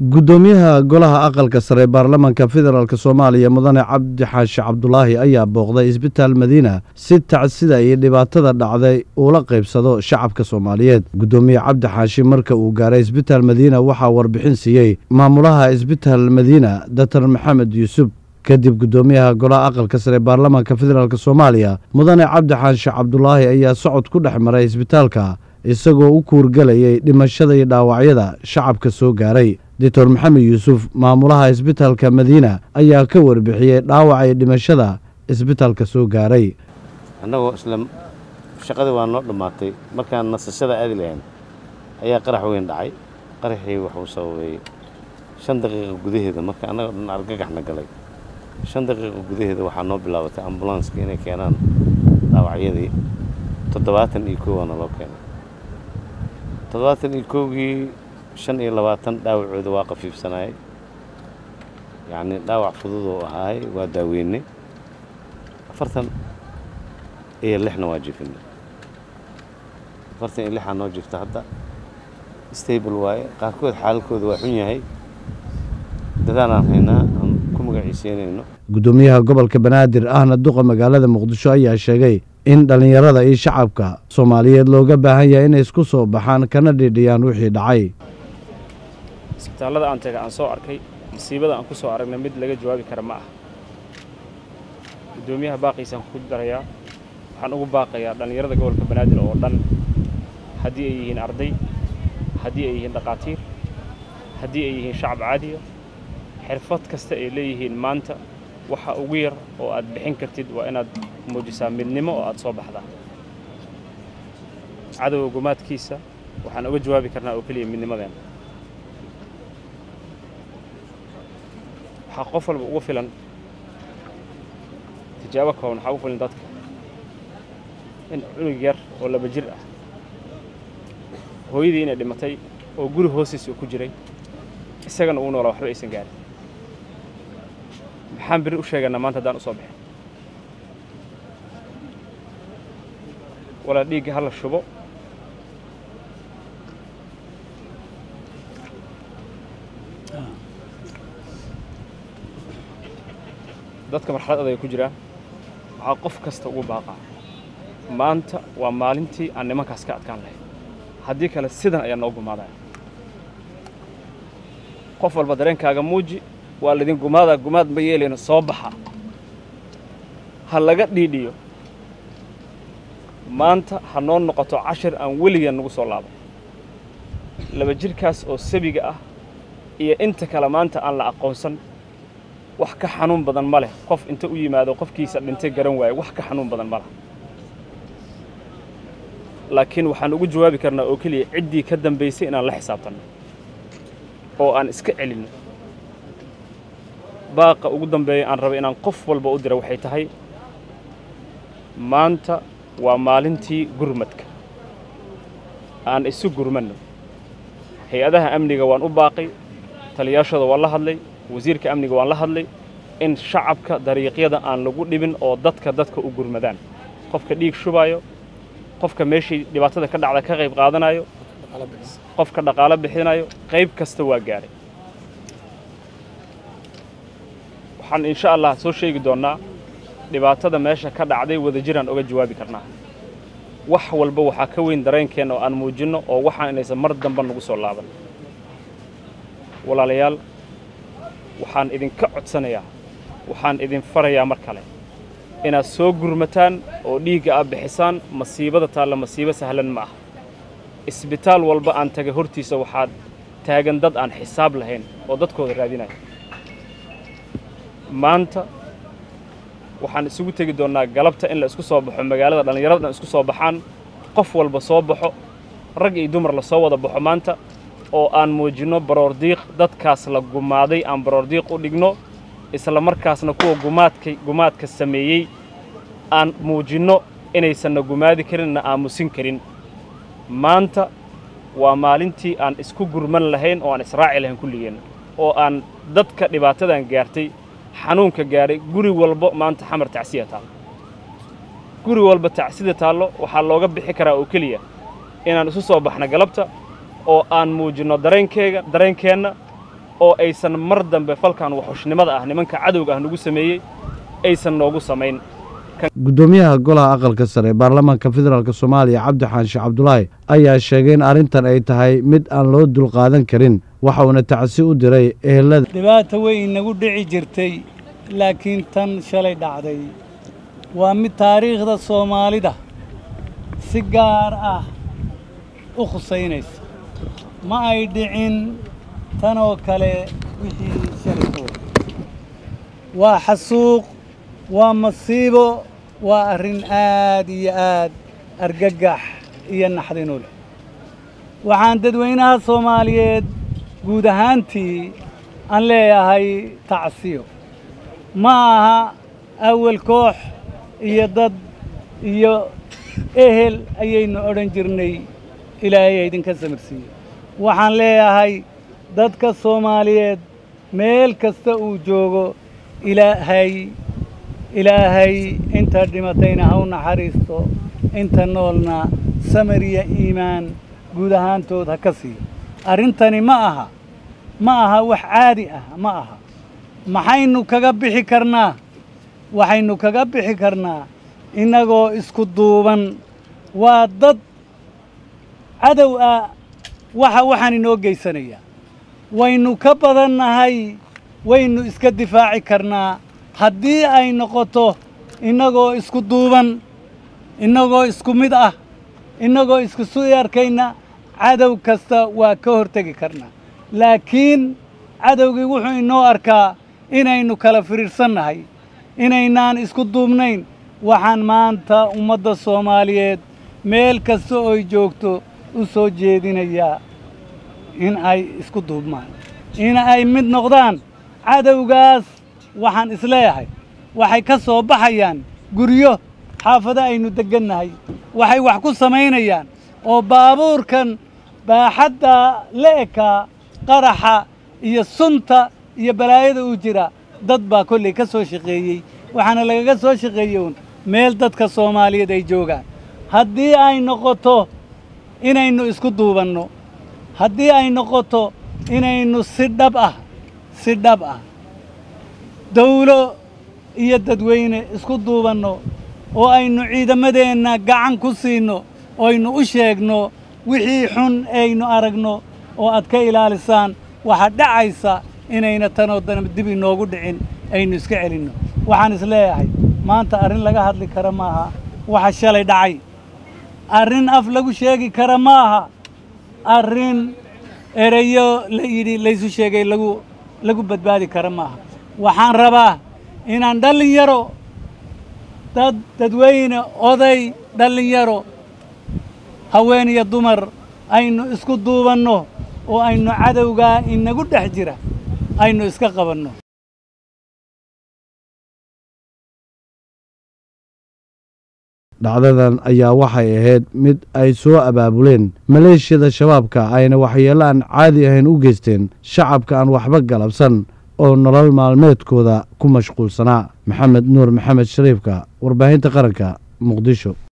gudoomiyaha golaha aqalka sare baarlamaanka federaalk Soomaaliya mudane Cabdi Xaashi Cabdulaahi ayaa booqday isbitaal Madiina si tacsida iyo dhibaatada dhacday uu la qaybsado shacabka Soomaaliyeed. Gudoomiye Cabdi Xaashi marka uu gaaray isbitaal Madiina waxaa warbixin siiyay maamulaha isbitaal Madiina Dr. Maxamed Yuusuf. kadib gudoomiyaha golaha aqalka sare baarlamaanka federaalk Soomaaliya mudane Cabdi Xaashi Cabdulaahi ayaa socod ku dhex maray isbitaalka isagoo u kuurgalayay dhimashada iyo dhaawacyada shacabka soo gaaray. Dr. Maxamed Yuusuf maamulaha isbitaalka Madiina ayaa ka warbixiyay dhaawaca iyo dhimashada isbitaalka soo gaaray. annagoo isla shaqadii waa noo dhamaatay markaan nasashada aadi lahayn ayaa qarax weyn dhacay. qaraxii wuxuu sababay 5 daqiiqo gudaheeda marka annaga dhan argagaxna galay. 5 daqiiqo gudaheeda waxaa noo bilaabatay ambulanska inay keenaan dhaawacyadii 71 wana loo keenay. 71gii 25 dhaawacooda waa qafiifsanay, yani dhaawac fudud oo ahaay waa daaweynay. 46 waa jifinay. 46 noo jifta hadda stable waaye. qaarkood xaaladkooda waa xun yahay. dadaan haynaa aan ku magaciiseynayno. gudoomiyaha gobolka Banaadir ahna duqa magaalada Muqdisho ayaa sheegay in dhalinyarada iyo shacabka Soomaaliyeed looga baahan yahay inay isku soo baxaan kana dhidhiyaan wixii dhacay. isbitaalada aan taga aan soo arkay masiibada aan ku soo aragnay mid laga jawaabi kara ma aha. gudoomiyaha baaqiisan ku daraya waxaan ugu baaqayaa dhalinyarada gobolka Banaadir oo dhan haddii ay yihiin arday, haddii ay yihiin dhaqaatiir, haddii ay yihiin shacab caadi ah, xirfad kasta ay leeyihiin maanta waxa ugu yar oo aad bixin kartid waa inaad muujisaa midnimo oo aad soo baxdaa. cadawga gumaadkiisa waxaan uga jawaabi karnaa oo kaliya midnimadeena. waxaa qof walba ugu filan tijaabo kooban waxaa ugu filan dadka in cunug yar oo 2 jir ah hooyadii inay dhimatay oo guri hoostiisa ku jiray isagana uu noolaa waxba aysan gaarin. maxaan biri u sheeganaa maanta haddaan u soo baxay walaa dhiigga hala shubo dadka marxalad adag ku jiraan. waxaa qof kasta ugu baaqaa maanta waa maalintii aan nimankaas ka adkaan lahayn. haddii kale sidan ayaa noo gumaadaya. qof walba dareenkaaga muuji. waa lidin gumaada gumaad ma yeelayno soo baxa ha laga dhiidhiyo. maanta ha noo noqoto 10 aan weligeed nagu soo laabo. 2 jirkaas oo sabiga ah iyo inta kale maanta aan la aqoonsan wax ka xanuun badan ma leh. qof inta u yimaado qofkiisa dhintay garan waayo wax ka xanuun badan ma leh. laakiin waxaan ugu jawaabi karnaa oo kaliya ciddii ka dambeysay inaan la xisaabtano oo aan iska celino. baaqa ugu dambeeya aan rabo inaan qof walba u diro waxay tahay maanta waa maalintii gurmadka. aan isu gurmano. hay-adaha amniga waan u baaqay, taliyaashooda waan la hadlay, wasiirka amniga waan la hadlay in shacabka dariiqyada aan lagu dhibin oo dadka u gurmadaan. qofka dhiig shubayo, qofka meeshii dhibaatada ka dhacda ka qayb qaadanayo, qofka dhaqaale bixinayo, qayb kasta waa gaaray. waxaan insha Allah soo sheegi doonaa dhibaatada meesha ka dhacday wada jiraan uga jawaabi karnaa. wax walba waxa ka weyn dareenkeena oo aan muujino oo waxaan inaysan mar dambe nagu soo laaban. walaalayaal waxaan idinka codsanayaa, waxaan idin farayaa mar kale inaad soo gurmataan oo dhiigga aad bixisaan. masiibada taalla masiibo sahlan ma aha. isbitaal walba aan taga hortiisa waxaad taagan dad aan xisaab lahayn oo dadkooda raadinaya. maanta waxaan isugu tegi doonaa galabta in la isku soo baxo magaalada dhalinyarada isku soo baxaan. qof walba soo baxo, rag iyo dumar la soo wada baxo maanta oo aan muujino baroordiiq dadkaas la gumaaday aan baroordiiq u dhigno. isla markaasna kuwa gumaadka sameeyay aan muujino inaysan gumaadi karin na aamusin karin. maanta waa maalintii aan isku gurman lahayn oo aan israaci lahayn kulligeen oo aan dadka dhibaatadan gaartay xanuunka gaaray guri walba maanta xamar tacsiya taalo. guri walba tacsida taalo waxaa looga bixi karaa oo kaliya inaan isu soo baxna galabta oo aan muujino dareenkeena oo aysan mar dambe falkan waxxushnimada ah nimanka cadowga ah nagu sameeyey aysan noogu samayn. gudoomiyaha golaha aqalka sare ee baarlamaanka federaalk Soomaaliya Cabdi Xaashi Cabdulaahi ayaa sheegay in arrintan ay tahay mid aan loo dulqaadan karin waxa uu tacsi u diray ehelada. dhibaato weyn inagu dhici jirtay laakiin tan shalay dhacday waa mid taariikhda Soomaalida si gaar ah u khuseynaysa. ma ay dhicin tan oo kale wixii shalay waa xasuuq waa masiibo waa arrin aad iyo aad argagax iyo naxdin u leh. waxaan dadweynaha Soomaaliyeed guud ahaantii aan leeyahay tacsiyo. ma aha awal koox iyo dad iyo ehel ayaynu odhan jirnay ilaahay idinka samirsiiyo. waxaan leeyahay dadka Soomaaliyeed meel kasta uu joogo ilaahay inta dhimatayna ha u naxariisto inta noolna samir iyo iimaan guud ahaantood ha ka siiyo. arrintani ma aha wax caadi ah ma aha. maxaynu kaga bixi karnaa? waxaynu kaga bixi karnaa innagoo isku duuban. waa dad cadow ah waxaan inoo geysanaya. waynu ka badannahay waynu iska difaaci karnaa haddii ay noqoto innagoo isku duuban innagoo isku mid ah innagoo isku soo arkayna cadow kasta waa ka hortegi karnaa. laakiin cadowgii wuxuu inoo arkaa inaynu kala firiirsannahay inaynaan isku duubnayn. waxaan maanta ummadda Soomaaliyeed meel kasta oo ay joogto u soo jeedinayaa in ay isku duubmaan in ay mid noqdaan. cadowgaas waxaan isleeyahay waxay ka soo baxayaan guryo xaafado aynu degannahay waxay wax ku samaynayaan oo baabuurkan baaxadda le'eka qaraxa iyo sunta iyo balaayada uu jira dad baa kolley ka soo shaqeeyey. waxaana lagaga soo shaqeeyey meel dadka Soomaaliyeed ay joogaan. haddii ay noqoto inaynu isku duubanno haddii ay noqoto inaynu si dhab ah dawlo iyo dadweyne isku duubanno oo aynu ciidamadeenna gacan ku siino oo aynu u sheegno wixii xun aynu aragno oo aad ka ilaalisaan waxa dhacaysa inayna tanoo dib inoogu dhicin aynu iska celinno. waxaan isleeyahay maanta arrin laga hadli kara maaha waxa shalay dhacay. arrin af lagu sheegi kara maaha. arrin erayo la yidhi laysu sheegay lagu badbaadi kara maaha. waxaan rabaa inaan dhalinyaro dadweyne oday dhalinyaro haween iyo dumar aynu isku duubanno oo aynu cadowgaa inagu dhex jira aynu iska qabanno. dhacdadan ayaa waxay ahayd mid ay soo abaabuleen maleeshiyada shabaabka ayna waxyeello aan caadi ahayn u geysteen shacabka aan waxba galabsan oo nolol maalmeedkooda ku mashquulsanaa. maxamed nuur maxamed shariifka warbaahinta qaranka muqdisho.